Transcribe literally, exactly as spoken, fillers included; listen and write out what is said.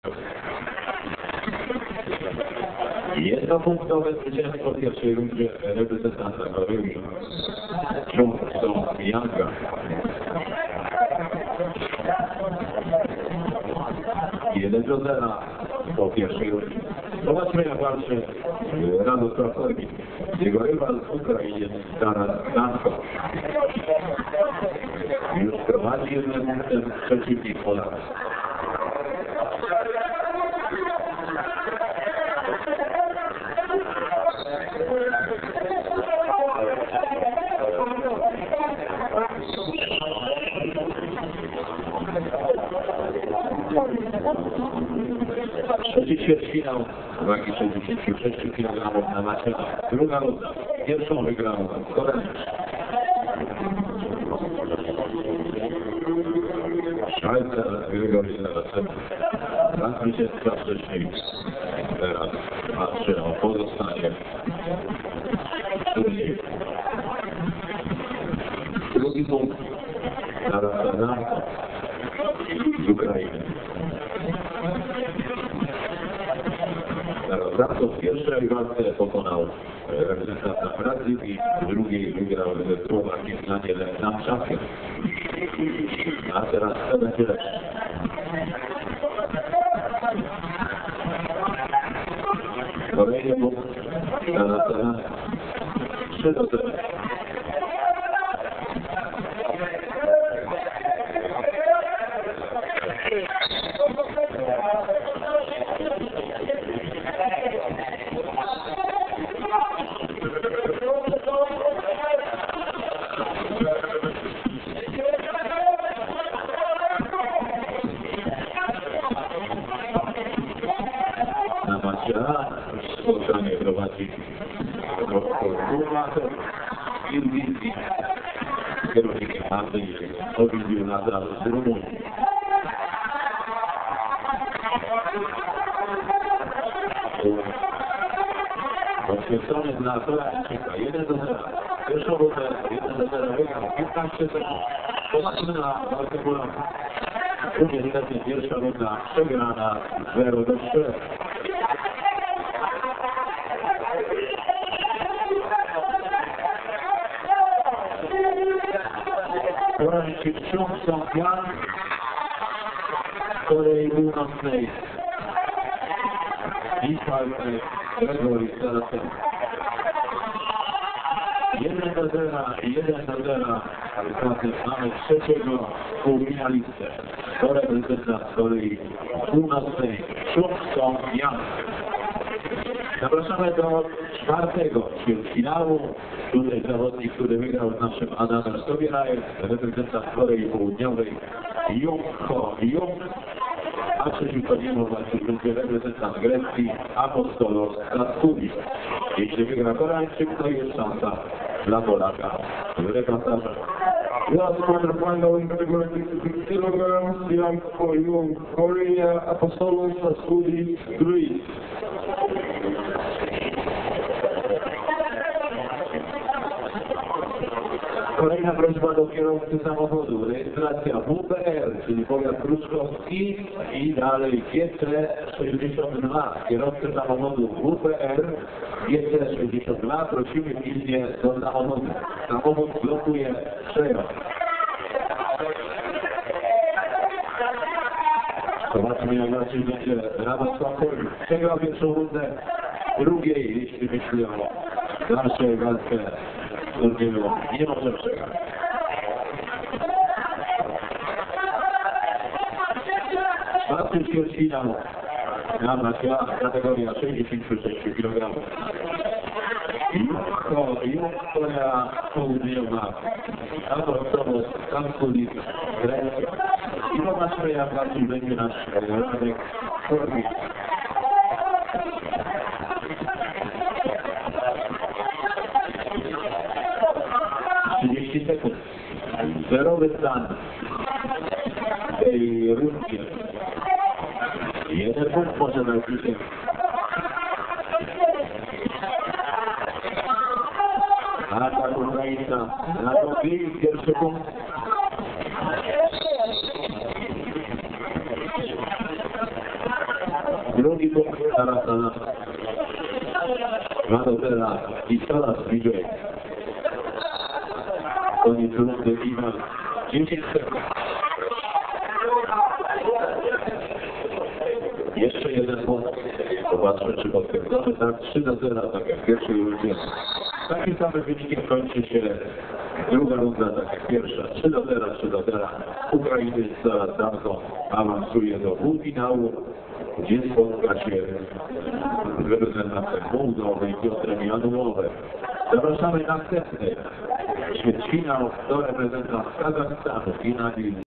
Jednopunktowe zwycięstwo w pierwszej rundzie reprezentanta Koreji, Chung Song-Yanga. jeden do zera po pierwszej rundzie. Zobaczmy, jak walczy Radosław Korwin. Jego rywal z Ukrainy, Taras Danko. Już prowadzi jednym punktem przeciwnik Polak. Trzeci ćwierćfinał wagi sześćdziesiąt sześć kilogramów na macie. Druga runda. Pierwszą wygrał Korea. Szwajcar Grigori Lewacek. Dwa zwycięstwa wcześniej. Teraz patrzy o pozostanie. Drugi punkt. Taras Danko z Ukrainy. Zanko w pierwszej walce pokonał reprezentanta Brazylii, w drugiej wygrał ze Słowakiem Danielem Namczakiem. A teraz co będzie lepsze? Kolejny punkt na teraz trzy do zera. Spotkanie prowadzi Kurmater i Wizji. Kierownikiem Andrzej Owidził Nazar z Rumunii. Poświęcony dla Koreańczyka jeden do zera. Pierwszą rundę jeden do zera wygrał piętnaście sekund. Zobaczmy na walkę Polaków. Niestety pierwsza runda przegrana zero do czterech. Koreańczyk Chung Song-Yang z Korei Północnej i walczy Grigori Lewacek. jeden do zera i jeden do zera. Mamy trzeciego półfinalistę. To reprezentant z Korei Północnej Chung Song-Yang. Zapraszamy do czwartego ćwierćfinału. Tutaj zawodnik, który wygrał z naszym Adamem Sobierajem, reprezentant Korei Południowej Jung Ho Jung, a przeciwko niemu walczy będzie reprezentant Grecji Apostolos Kaskudis. Jeśli wygra Koreańczyk, to jest szansa dla Polaka w rewanżu. Last quarterfinal in category sixty-six kilograms, Young Ho Jung, Korea, Apostolos Kaskudis, Greece. Kolejna prośba do kierowcy samochodu. Rejestracja W P R, czyli powiat pruszkowski i dalej G C sześćdziesiąt dwa. Kierowcy samochodu W P R G C sześćdziesiąt dwa. Prosimy pilnie do samochodu. Samochód blokuje przejazd. Zobaczmy, jak raczej będzie Radosław Korwin. Przegrał pierwszą rundę, drugiej, jeśli myśli o dalszej walce turnieju, nie może przegrać. Czwarty ćwierćfinał na Macia, kategoria sześćdziesiąt sześć kilogramów. Jung Korea Południowa, Apostolos Kaskudis, Grecja. I zobaczmy, jak walczył będzie nasz Radek Korwin. trzydzieści sekund. Zerowy stan w tej rundzie. Jeden punkt może na zwycięstwo. Atak Ukraińca na drugi, pierwszy punkt. Drugi punkt zaraz na nas. dwa do zera i coraz bliżej. Koniec rundy Iwan. dziesięć sekund. Jeszcze jeden punkt. Zobaczmy, czy potwierdzamy. Tak, trzy do zera, tak jak w pierwszej rundzie. Takim samym wynikiem kończy się druga runda, tak jak pierwsza. trzy do zera, trzy do zera. Ukrainiec zaraz Danko awansuje do półfinału, gdzie spotka się z reprezentantem Mołdowy i Piotrem Janułowem. Zapraszamy na następny ćwierćfinał do reprezentanta Kazachstanu i Nadir